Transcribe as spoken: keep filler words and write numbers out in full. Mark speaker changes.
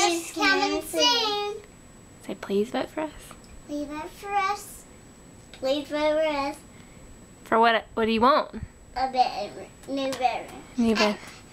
Speaker 1: us coming soon.
Speaker 2: Say, please vote for us.
Speaker 1: Please vote for us. Please vote for us.
Speaker 2: For what? What do you want?
Speaker 1: A better, new bedroom.
Speaker 2: New bed.